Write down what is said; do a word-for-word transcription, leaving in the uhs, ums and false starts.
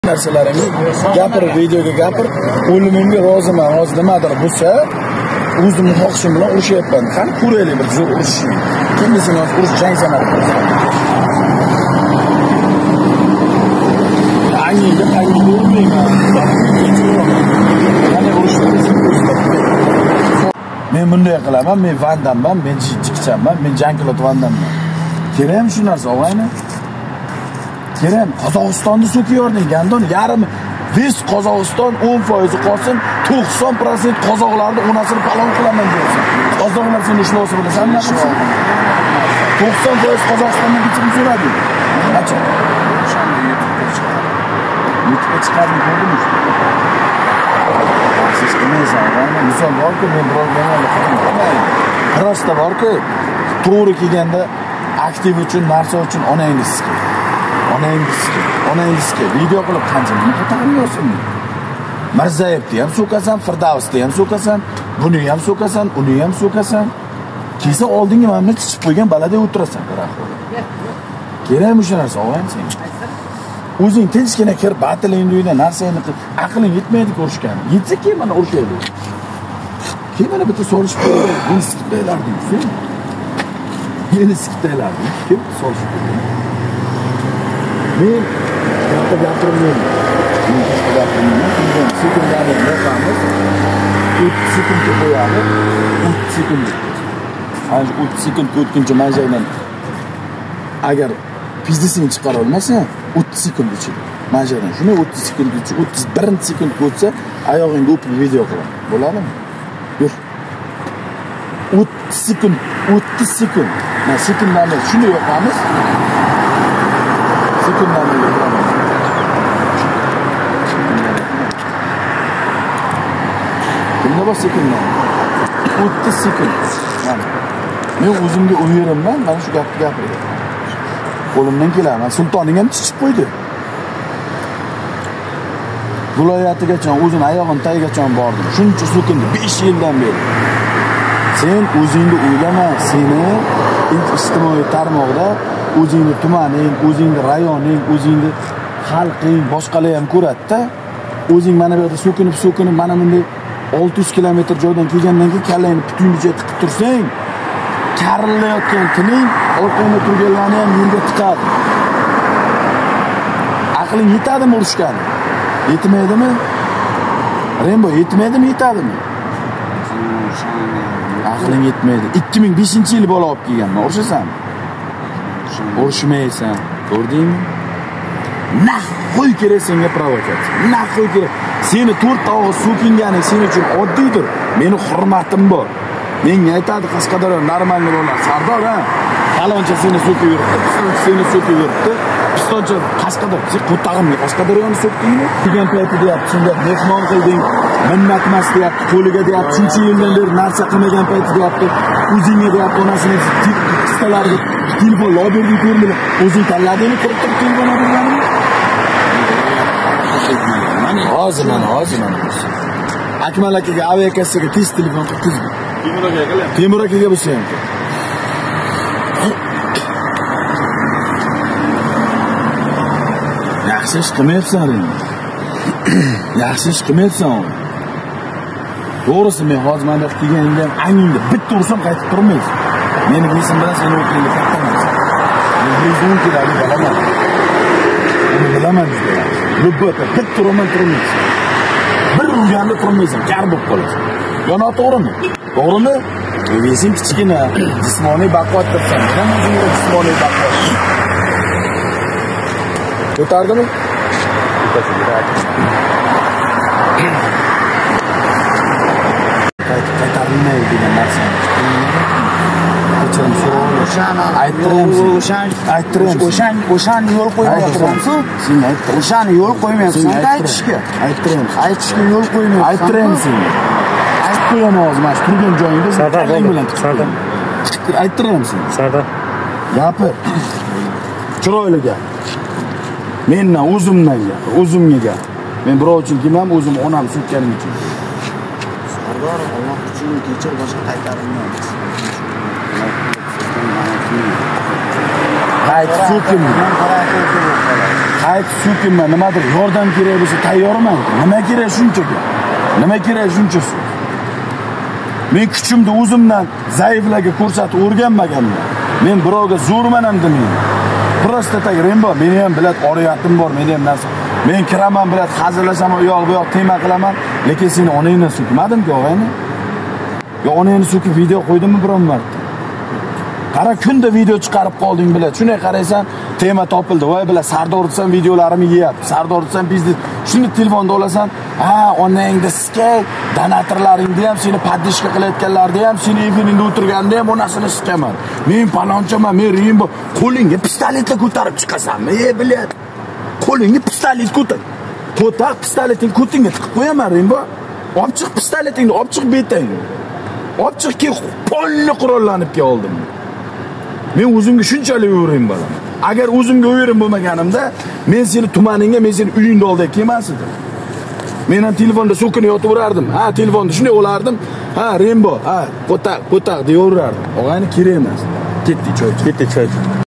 narsalaringiz gapirib, videoga gapirib, o'limimga roziman, hozir nimadir bo'lsa, o'zimni xohishim bilan urushyapman. Qani ko'raylik bir zo'r urushni. Kim bilsin, hozir urush jang sanab turibdi. Ayniga ayniga urmayman. Qani urushni men bunday qilaman, men vandamman, men chiqchaman, men jang qilib vandamman. Kerakmi shu narsa, og'ayni? Kerak. Qozog'istonni so'kiyording, gandon yarim ves Qozog'iston o'n foiz qolsin, to'qson foiz qozoqlarni onasini palon qilaman deysan. Qozoqlar seni ishlovsi bilasanmi? to'qson foiz Qozog'istondan kechirim so'radi. Qachon? YouTube'ga chiqarib ko'rdingmi? Siz qimaysan, misol borku, men biror qilmayman. Prosta borku, to'g'ri kelganda aktiv uchun, narsa uchun onangizga Onangizga, onangizga video qilib qancha nima qilamiyorsan? Mirzayevni ham so'kasan, Firdavsni ham so'kasan, buni ham so'kasan, uni ham so'kasan. Kelsa oldinga mana chiqib qo'ygan balada o'tirasan, rahmat. Kerakmi shu narsa, og'ayni sen? O'zing tinchgina kirib, batilingni uyda narsangni qilib, aqling yetmaydi ko'rishgan. Yetsa keyin mana urishaydi. Keyin mana bitta so'rashib qo'yadi, buni sikitaylardi, sen. Yeni sikitaylardi, kim so'rashib qo'yadi? Men gapga gapirmayman. Men gapga gapirmayman. Sekundani boqamiz. o'ttiz sekundga qo'yamiz. o'ttiz sekund. Ana o'ttiz sekund o'tguncha majaydan agar pizdisini chiqara olmasa, o'ttiz sekund ichida. Majaydan shuni o'ttiz sekund ichida o'ttiz bir sekund o'tsa, oyog'ingga o'pib video qilaman. Bo'ladimi? Yur. o'ttiz sekund, o'ttiz sekund. Mana sekundlarni shuni yo'qamiz. Sekundlarni yo'qamiz. Kimda bor sekundlar? o'ttiz sekund. Mana. Men o'zimga o'yirimdan mana shu gapni gapiraman. Qo'limdan keladi. Sultoning ham chiqib qo'ydi. Viloyatigacha o'zini oyog'ini tagigacha bordim. Shuncha sekund besh yildan beri. Sen o'zingni o'ylama, seni ijtimoiy tarmoqda o'zingni tumaning, o'zingni rayoning, o'zingni xalqing, boshqalar ham ko'radi-da. O'zing mana bu yerda so'kinib, so'kinib mana bunday olti yuz kilometr joydan kelgandan keyin kallangni putungacha tiqib tursang, karillayotgan tiling orqangda turganlarni ham yo'lga tiqadi. Aqling yetadimi urushgan? Yetmaydimi? Rembo yetmaydimi, yetadimi? Aqling yetmaydi. ikki ming beshinchi yil bola olib kelganman, urushasanmi? Urushmaysan, ko'rdingmi? Nahoy kerak senga provokatsiya. Nahoy kerak. Seni to'rt og'iz so'kinganing sen uchun oddiydir. Meni hurmatim bor. Menga aytadi Qashqadaryo normalniy bo'lar. Sardor ha, faloncha seni so'kib yuribdi, pistoncha seni so'kib yuribdi. Pistoncha Qashqadaryo, sen qo'tag'imni Qashqadaryoni so'kdingmi? Degan payti deyapti, shunda mehmon qilding, minnatmas deyapti, qo'liga deyapti, shuncha yildan beri narsa qilmagan payti deyapti, o'zingga deyapti, onasini pistolarga telefon loberni ko'rmadi. O'zing tanladingmi, kirib turib telefon olganingmi? Hozir mana, hozir mana. Akmal akaga aviakassaga tez telefon qilib tez. Temur akaga, Temur akaga bo'lsa ham. Yaxshi ish qilmayapsan endi. Yaxshi ish qilmayapsan. To'g'risi men hozir mana bu kelganingda angingda bitta ursam qaytib turmaysan. Meni bilsin bilan seni o'qiyga kattamaysan. Men bizning kerakli bilaman. Uni bilaman dedi. Lubota bitta urman turmaysan. Bir urganda turmaysan, kar bo'lib qolasan. Yo noto'g'rimi? To'g'rimi? O'zing kichkina jismoniy baquvvat qilsan. Nima o'zingga jismoniy baquvvat? Ko'tardimi? Qaytarilmaydi degan narsa. Kechirim so'rayman. O'shani ayttiramsan. O'shani ayttiramsan. O'shani o'shani yo'l qo'ymayapsan. Sen ayttir. O'shani yo'l qo'ymayapsan aytishga. Ayttiramsan. Aytishga yo'l qo'ymayapsan. Ayttiramsan. Aytib qo'yaman hozir mana turgan joyingda Sardor bilan. Sardor. Ayttiramsan. Sardor. Gapir. Chiroyli gap. Mendan o'zimdan gap, o'zimga gap. Men birov uchun kelmam, o'zim onam so'kkanim uchun. Sardor, Alloh uchun kechir, boshqa qaytarilmaydi. Qayt so'kin. Men qaror qilib qo'yaman. qayt so'kinma, nimadir yordam kerak bo'lsa tayyorman. Nima kerak shunchaga? Nima kerak shuncha so'z? Men kuchimni o'zimdan zaiflarga ko'rsatib o'rganmaganman. Men birovga zo'rman ham demayman. Prosta tak Rembo, meni ham bilat oriyatim bor, meni ham narsa. Men kiraman bilat hazillashaman, u yoq bu yoq tema qilaman, lekin seni onangdan so'kmadim-ku, og'ayni. Yo onangni so'kib video qo'ydimmi biron marta? Qara kunda video chiqarib qolding bilat. Shunday qaraysan, tema topildi. Voy bilat Sardor desam videolarimni yeyapti. Sardor desam biznes. Shuni telefonda olasan, ha, onangda skay, donatorlaringni ham, seni paddishka qilayotganlarni ham, seni efiringda o'tirganda ham onasini sikaman. Men palonchaman, men Rembo. Qo'lingga pistoletni ko'tarib chiqasanmi? Ey bilat. Qo'lingga pistolet ko'tar. To'taq pistoletingni ko'tingga tiqib qo'yaman Rembo. Olib chiq pistoletingni, olib chiq betangni. Olib chiqki, polni qurollanib keldim. Men o'zimga shunchalik o'yrim bo'laman. Agar o'zimga o'yrim bo'lmaganimda, men seni tumaningga, men seni uyingda olday kelmas edim. Men ham telefonda so'kinib yotaverardim. Ha, telefonda shunday olardim. Ha, Rembo, ha, qo'taq, qo'taq deyaverardim. Og'ayni kerak emas. Ketdik choy, ketdik choy.